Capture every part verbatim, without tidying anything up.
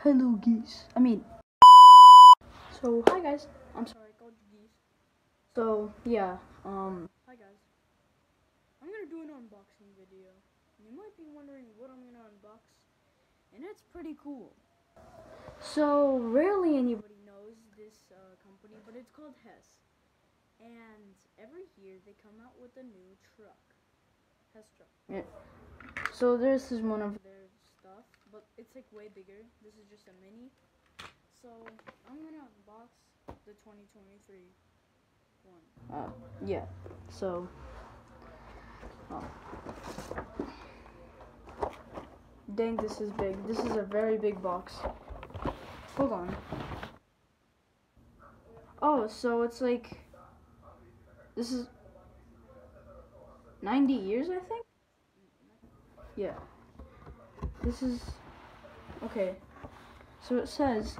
Hello, geese. I mean, so hi guys. I'm sorry, I called you geese. So yeah, um, hi guys. I'm gonna do an unboxing video. You might be wondering what I'm gonna unbox, and it's pretty cool. So rarely anybody knows this uh, company, but it's called Hess. And every year they come out with a new truck, Hess truck. Yeah. So this is one of their stuff, but it's like way bigger. This is just a mini. So I'm gonna unbox the twenty twenty-three one. Uh, yeah. So, oh. Dang, this is big. This is a very big box. Hold on. Oh, so it's like, this is ninety years, I think? Yeah. This is, okay. So it says,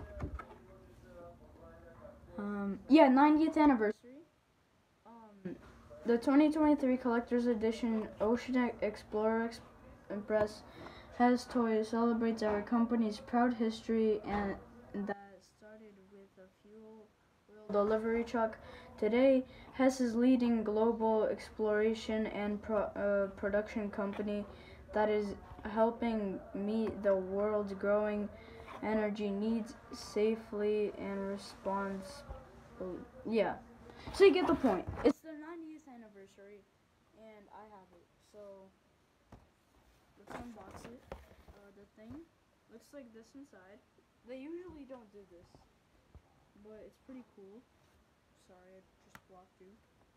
um, yeah, ninetieth anniversary. Um, the twenty twenty-three Collector's Edition Ocean Explorer Express Hess Toys celebrates our company's proud history and that started with a fuel oil delivery truck. Today, Hess is leading global exploration and pro, uh, production company that is helping meet the world's growing energy needs safely and responsibly. Yeah. So you get the point. It's their ninetieth anniversary, and I have it. So let's unbox it. Uh, the thing looks like this inside. They usually don't do this, but it's pretty cool. Sorry, I just blocked you.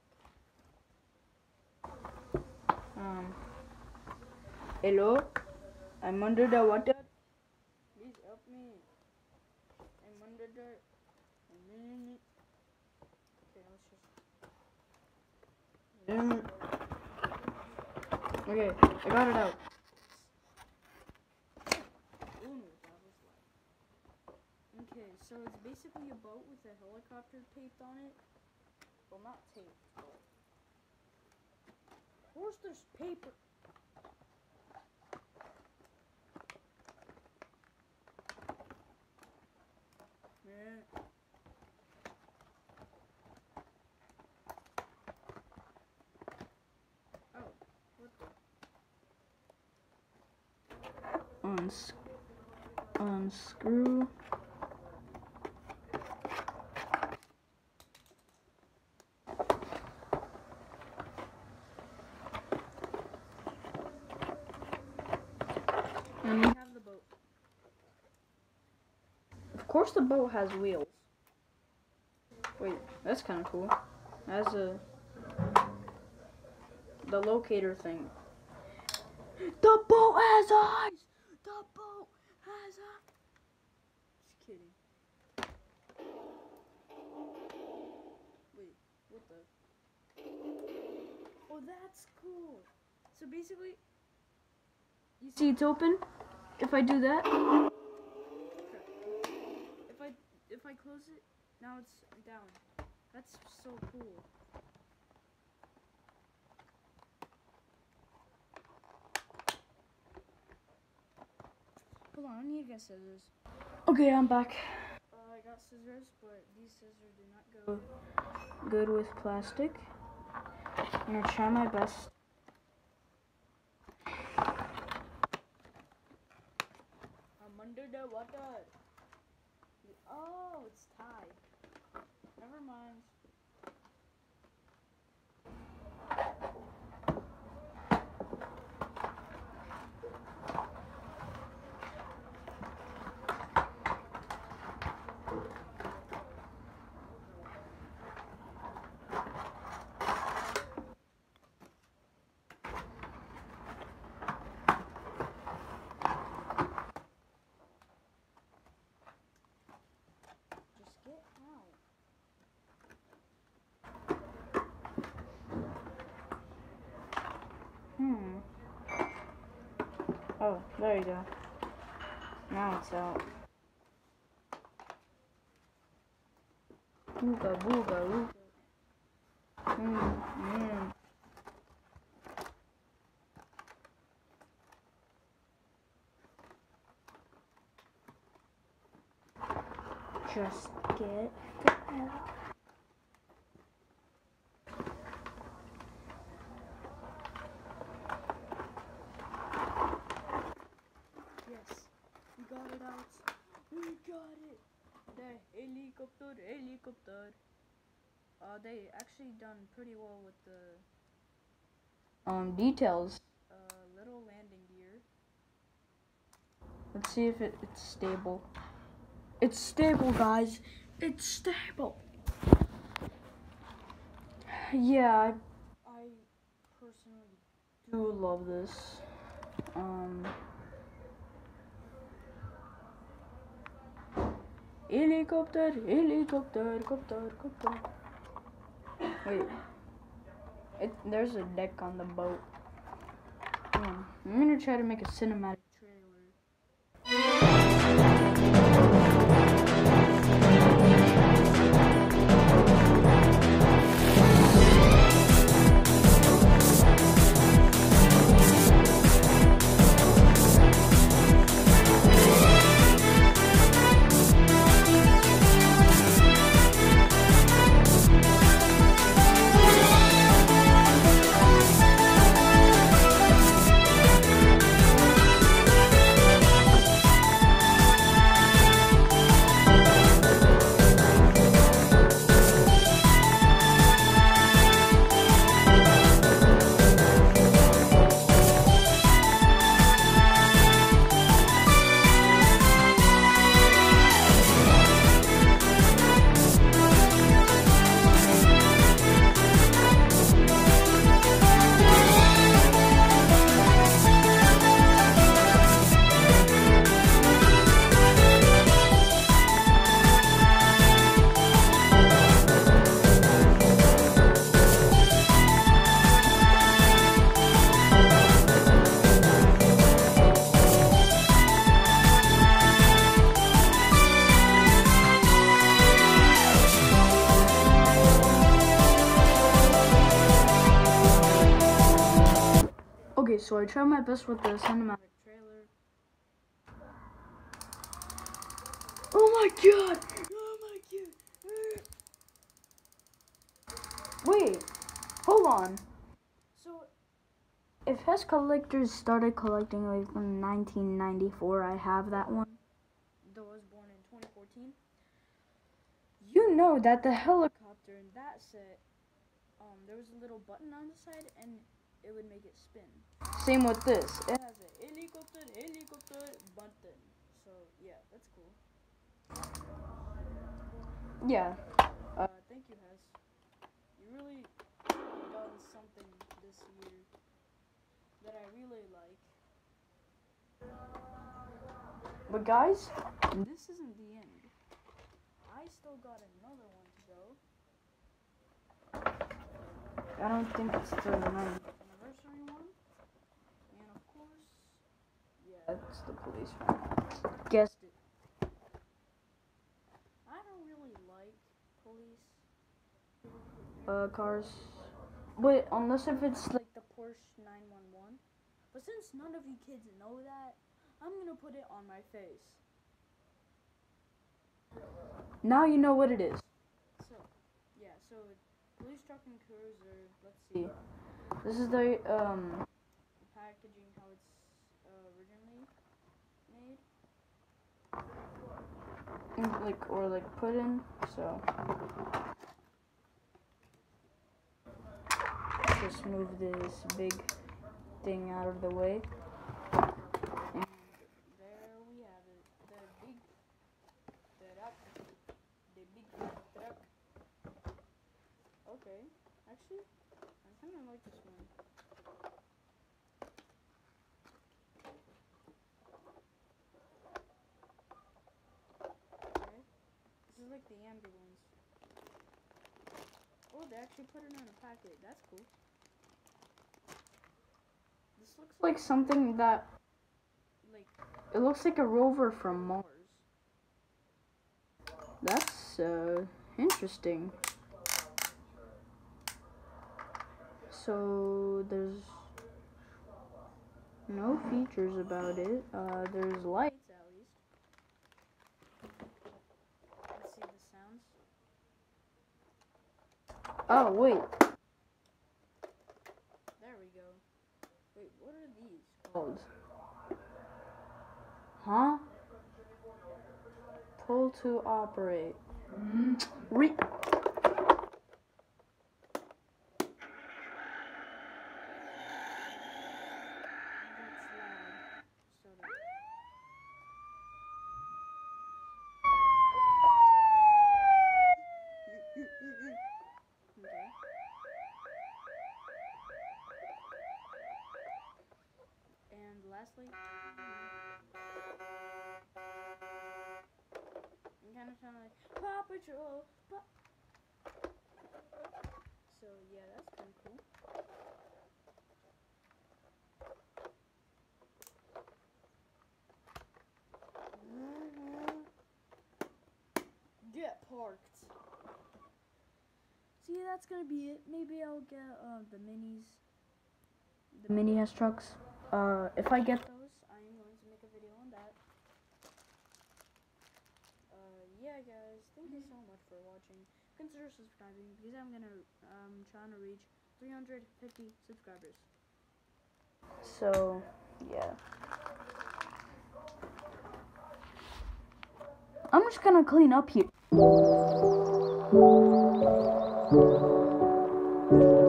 Um, hello, I'm under the water. Please help me. I'm under the. Okay, let's just. Okay, I got it out. Okay, so it's basically a boat with a helicopter taped on it. Well, not taped, but... Of course there's paper. Yeah. Oh, what the? Uns unscrew. And we have the boat. Of course the boat has wheels. Wait, that's kind of cool. It has a... the locator thing. The boat has eyes! The boat has eyes! Just kidding. Wait, what the? Oh, that's cool. So basically, you see it's open? If I do that, if I if I close it, now it's down. That's so cool. Hold on, I need to get scissors. Okay, I'm back. Uh, I got scissors, but these scissors do not go good with plastic. I'm gonna try my best. I'm under the water. Oh, it's tied. Never mind. Just get out. Hmm. Oh, there you go. Now it's out. Ooga booga ooga. Mmm, mmm. just get out. Yes, we got it out. We got it. The helicopter, helicopter. Uh, they actually done pretty well with the um details. Uh, little landing gear. Let's see if it, it's stable. It's stable, guys. It's stable. Yeah, I, I personally do love this. Um, helicopter, helicopter, helicopter, helicopter. Wait, it, there's a deck on the boat. Hmm, I'm gonna try to make a cinematic trailer. Okay, so I tried my best with the cinematic trailer. Oh my god! Oh my god! Wait, hold on. So, if Hess Collectors started collecting like in nineteen ninety-four, I have that one. Though I was born in twenty fourteen. You know that the helicopter in that set, um, there was a little button on the side and it would make it spin. Same with this. It has a helicopter, helicopter button. So yeah, that's cool. Yeah. Uh, thank you, Hess. You really done something this year that I really like. But guys, this isn't the end. I still got another one to go. I don't think it's the ninth anniversary one. And of course, yeah, it's the police one. Guessed it. I don't really like police uh, cars. But unless if it's like the Porsche nine one one. But since none of you kids know that, I'm gonna put it on my face. Now you know what it is. So, yeah, so police truck and cruiser, let's see. This is the um packaging, how it's uh, originally made. And, like, or like put in, so. Just move this big thing out of the way. And there we have it. The big truck. The big truck. Okay. Actually, I kind of like this one. Okay. This is like the ambulance. Oh, they actually put it in a packet. That's cool. This looks like something that, like, it looks like a rover from Mars. That's, uh, interesting. So, there's no features about it. Uh, there's lights, at least. Let's Oh, wait. There we go. Wait, what are these called? Huh? Pull to operate. Re- Okay. And lastly, I'm kind of sound like Paw Patrol. Paw so yeah, that's kind of cool. Get parked. See, that's gonna be it. Maybe I'll get uh, the minis. The mini S trucks. Uh, if I get those, I am going to make a video on that. Uh, yeah, guys, thank you so much for watching. Consider subscribing because I'm gonna um trying to reach three hundred fifty subscribers. So, yeah. I'm just gonna clean up here.